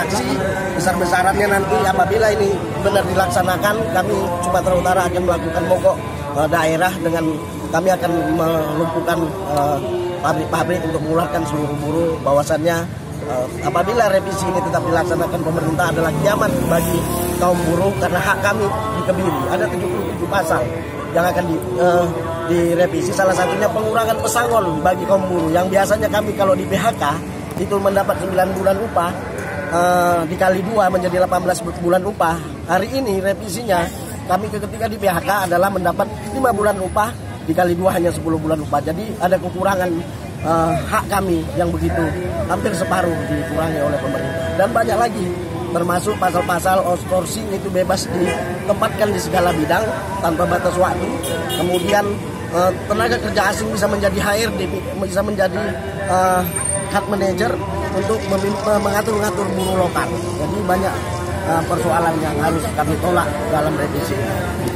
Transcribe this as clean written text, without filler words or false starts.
aksi besar-besarannya nanti apabila ini benar dilaksanakan, kami Sumatera Utara akan melakukan mogok daerah dengan kami akan melumpuhkan pabrik-pabrik untuk mengeluarkan seluruh buruh. Bahwasannya apabila revisi ini tetap dilaksanakan, pemerintah adalah kiamat bagi kaum buruh karena hak kami dikebiri. Ada 77 pasal yang akan direvisi, salah satunya pengurangan pesangon bagi kaum buruh yang biasanya kami kalau di PHK itu mendapat 9 bulan upah, dikali 2 menjadi 18 bulan upah. Hari ini revisinya kami ketika di PHK adalah mendapat 5 bulan upah, dikali 2 hanya 10 bulan upah. Jadi ada kekurangan hak kami yang begitu hampir separuh dikurangi oleh pemerintah. Dan banyak lagi, termasuk pasal-pasal outsourcing itu bebas ditempatkan di segala bidang tanpa batas waktu. Kemudian tenaga kerja asing bisa menjadi HRD, bisa menjadi hard manager untuk mengatur-ngatur buruh lokal. Jadi banyak persoalan yang harus kami tolak dalam revisi.